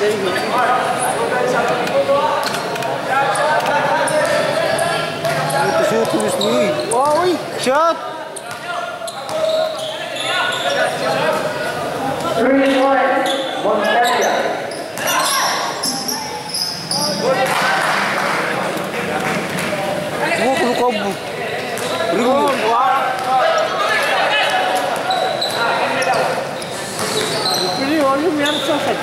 Tulis ni. Wow, shot. 3 points, Trangia. Semua perlu kabut. Belum. Ini orang yang susah.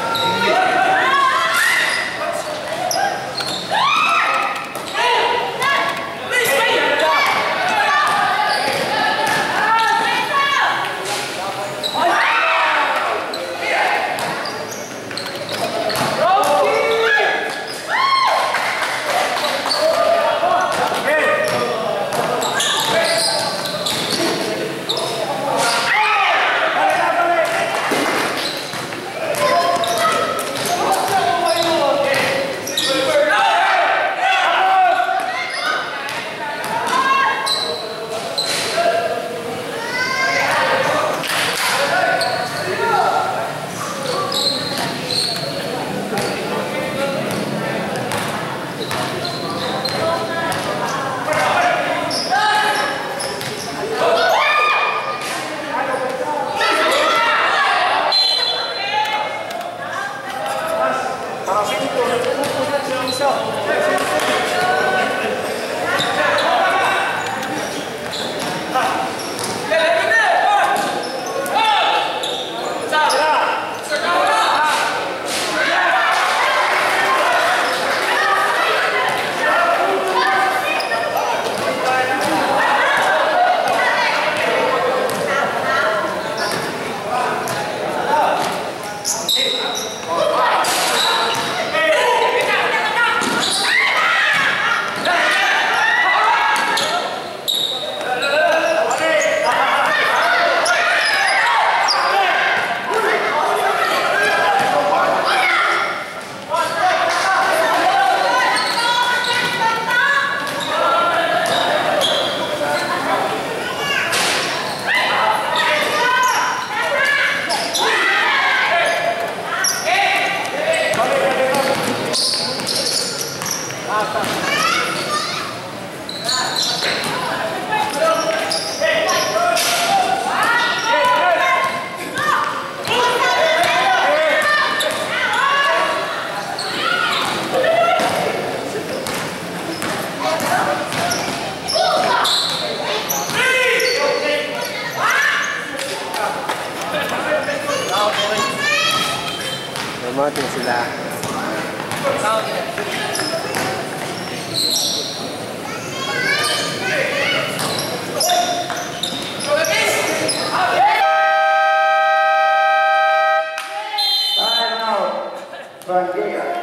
Mati sila. Time out, Trangia.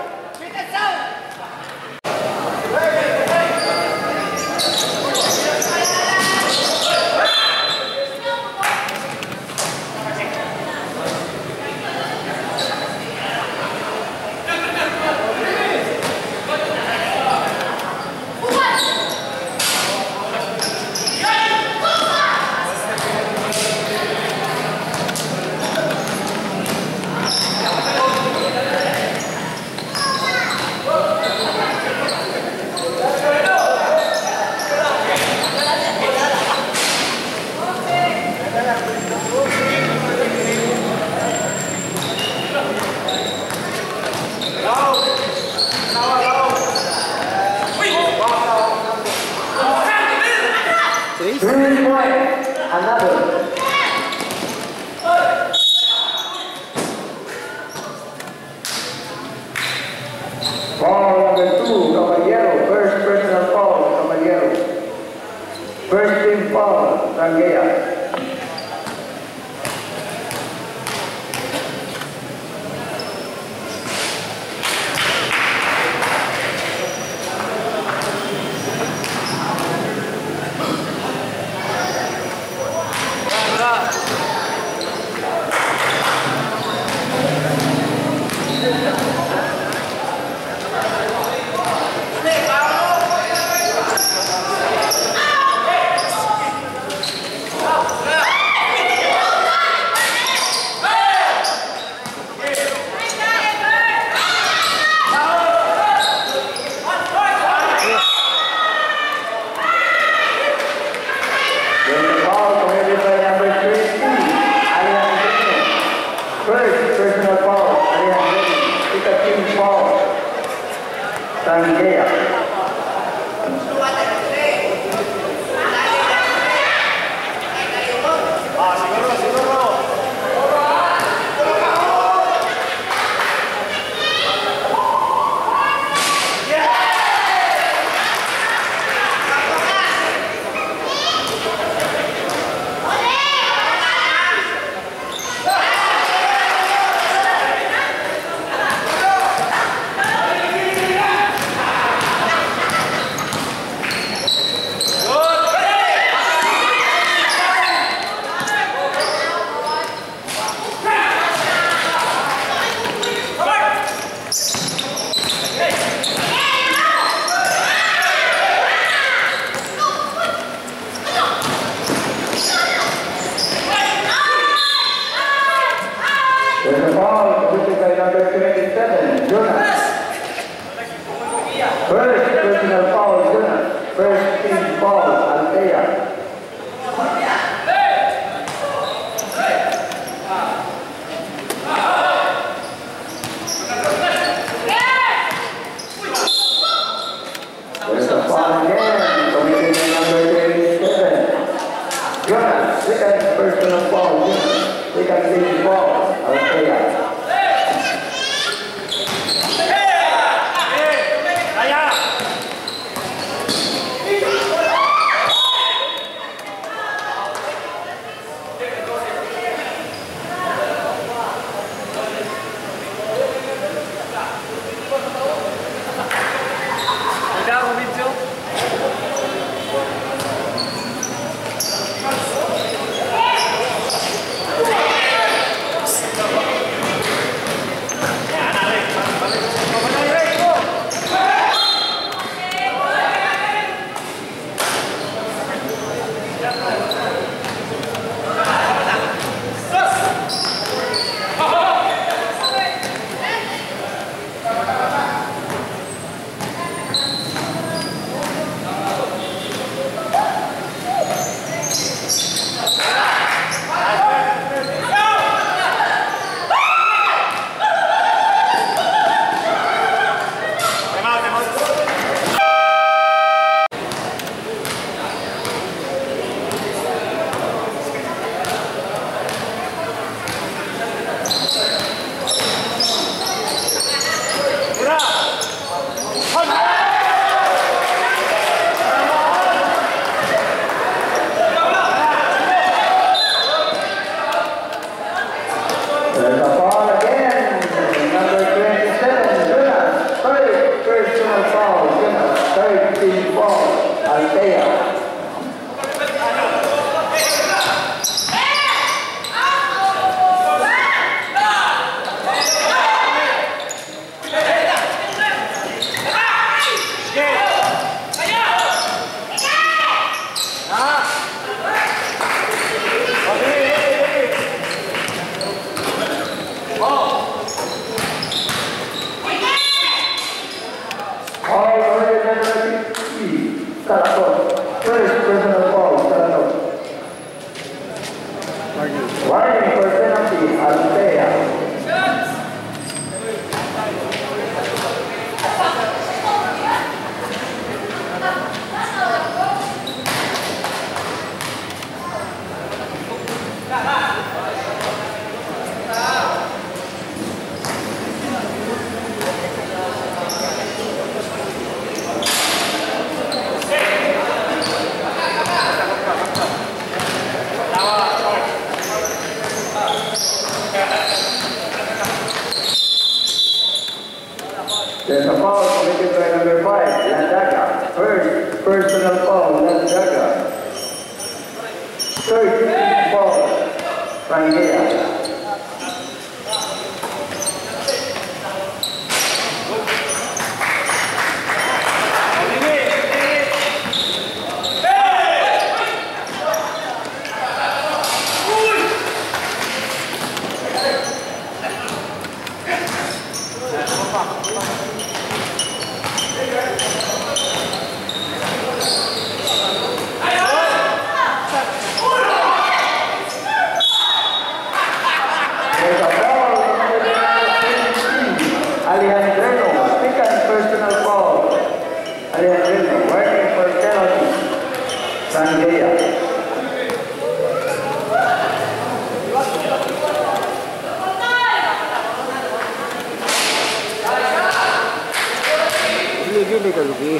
Another. Foul number 2, Caballero. First personal foul, Caballero. First team foul, Trangia. First personal foul. It's a team foul. Trangia. There's a ball committed by number 27, Jonas. First personal foul, Jonas. First team foul, Althea. There's a foul again committed by number 27, Jonas. Second personal foul, Jonas. Second team foul, Althea. There's a foul again, number 27, Jonas. Third personal foul, Jonas. Third team foul, Althea. First personal foul, warning for penalty, Althea. There's a foul committed by number 5, Landaga. First personal foul, Landaga. Third team foul, Trangia. Hindi ka lugi.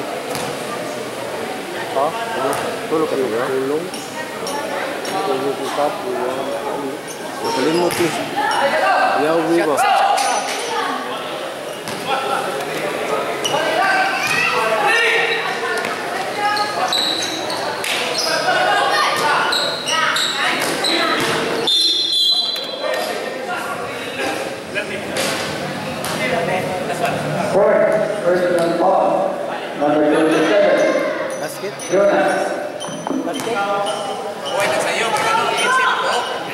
Ha? Tulog ka lugi? Tulong. Tulog ka po. Nakalimot eh. Yawi ba? Personal foul. Number 27. Basket? Jonas. Basket? Buhay na sa'yo, may ganun, isip ko.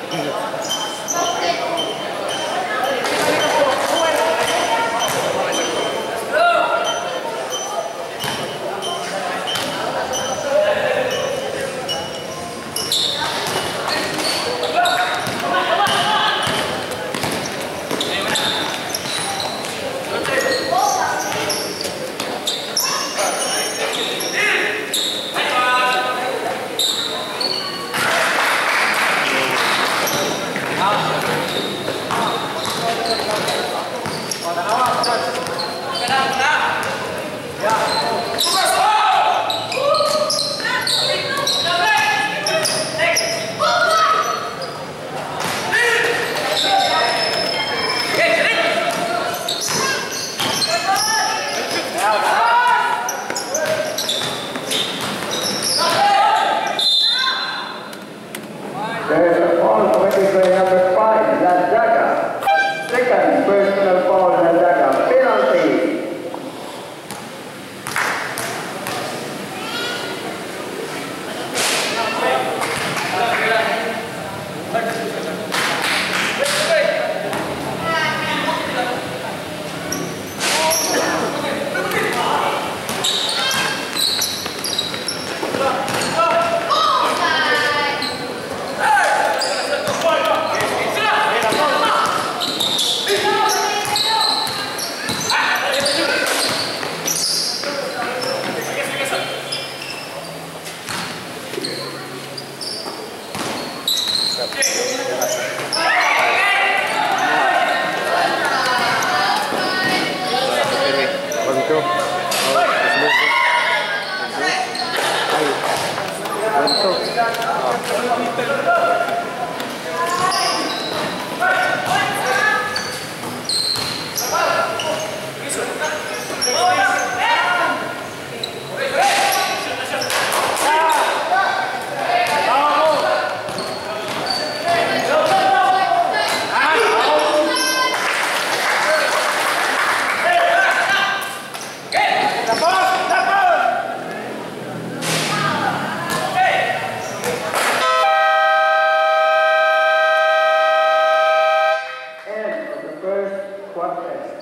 There's a foul committed by number 5, Trangia. Second personal foul, Trangia. Penalty. End of the first quarter.